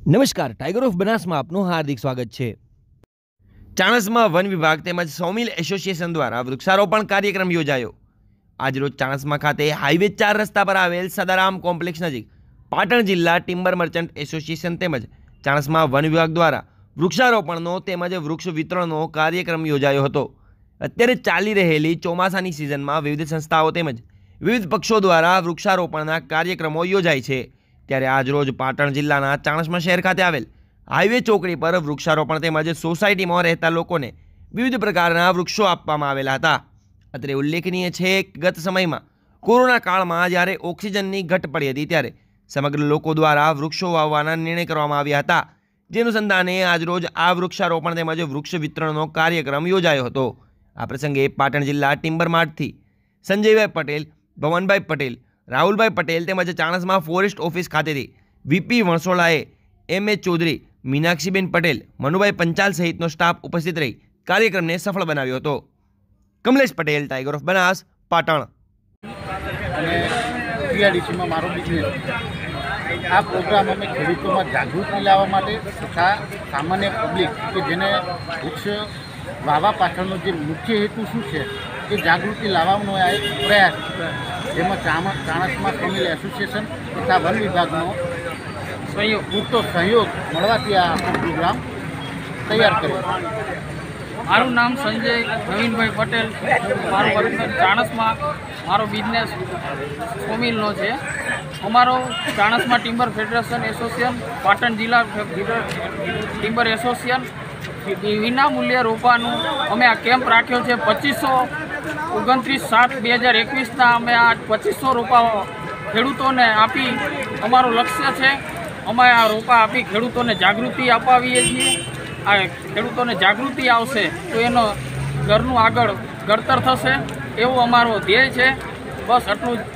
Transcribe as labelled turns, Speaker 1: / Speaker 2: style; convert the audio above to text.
Speaker 1: નમસ્કાર, tiger of બનાસમાં આપનું હાર્દિક સ્વાગત છે। ચાણસ્મા વન વિભાગ તેમજ સોમિલ એસોસિએશન દ્વારા વૃક્ષારોપણ કાર્યક્રમ યોજાયો। આજરોજ ચાણસ્મા ખાતે હાઈવે 4 રસ્તા પર આવેલ સદારામ કોમ્પ્લેક્સ નજીક પાટણ જિલ્લા ટિમ્બર મર્ચન્ટ એસોસિએશન તેમજ ચાણસ્મા વન વિભાગ દ્વારા વૃક્ષારોપણનો તેમજ વૃક્ષ વિતરણનો કાર્યક્રમ યોજાયો હતો। અત્યારે ચાલી રહેલી ચોમાસાની સિઝનમાં વિવિધ સંસ્થાઓ તેમજ વિવિધ પક્ષો દ્વારા વૃક્ષારોપણના કાર્યક્રમો યોજાય છે। ત્યારે આજરોજ પાટણ જિલ્લાના ચાણસ્મા શહેર ખાતે આવેલ હાઈવે ચોકડી પર વૃક્ષારોપણ તેમજ સોસાયટીમાં રહેતા લોકોને વિવિધ પ્રકારના વૃક્ષો આપવામાં આવેલા હતા। અત્રે ઉલ્લેખનીય છે કે ગત સમયમાં કોરોના કાળમાં જ્યારે ઓક્સિજનની ઘટ પડી હતી ત્યારે સમગ્ર લોકો દ્વારા વૃક્ષો વાવવાના નિર્ણય કરવામાં આવ્યા હતા। જે અનુસંધાને આજરોજ આ વૃક્ષારોપણ તેમજ વૃક્ષ વિતરણનો કાર્યક્રમ યોજાયો હતો। આ પ્રસંગે પાટણ જિલ્લા ટિમ્બર માર્ટથી સંજયભાઈ પટેલ, ભવનભાઈ પટેલ, રાહુલભાઈ પટેલ તેમજ ચાણસ્મા ફોરેસ્ટ ઓફિસ ખાતેથી વીપી વણસોલાએ, એમ.એ. ચૌધરી, મીનાક્ષીબેન પટેલ, મનુભાઈ પંચાલ સહિતનો સ્ટાફ ઉપસ્થિત રહી કાર્યક્રમને સફળ બનાવ્યો હતો। Kamlesh Patel, tiger of Banas, Patan.
Speaker 2: અને ટીઆરડીસીમાં મારો બિઝનેસ આ પ્રોગ્રામ અમે ખેડૂતોમાં જાગૃતિ લાવવા માટે તથા સામાન્ય પબ્લિક કે જેને વૃક્ષ વાવવા પાછળનો જે મુખ્ય હેતુ શું છે એ જાગૃતિ લાવવાનો આ એક પ્રયાસ છે, જેમાં ચાણસ્મા સોમિલ એસોસિએશન તથા વન વિભાગનો પૂરતો સહયોગ મળવાથી આ આખો પ્રોગ્રામ તૈયાર કર્યો।
Speaker 3: મારું નામ સંજય નવીનભાઈ પટેલ, મારું વર્તન ચાણસ્મા, મારો બિઝનેસ સોમિલનો છે। અમારો Chanasma timber federation association, Patan જિલ્લા ટિમ્બર એસોસિએશન વિના મૂલ્યે રોપાનું અમે આ કેમ્પ રાખ્યો છે। 29/7/2021 અમે આ 2500 રોપા ખેડૂતોને આપી અમારું લક્ષ્ય છે। અમે આ રોપા આપી ખેડૂતોને જાગૃતિ અપાવીએ છીએ। આ ખેડૂતોને જાગૃતિ આવશે તો એનો ઘરનું આગળ ઘડતર થશે, એવું અમારો ધ્યેય છે। બસ આટલું જ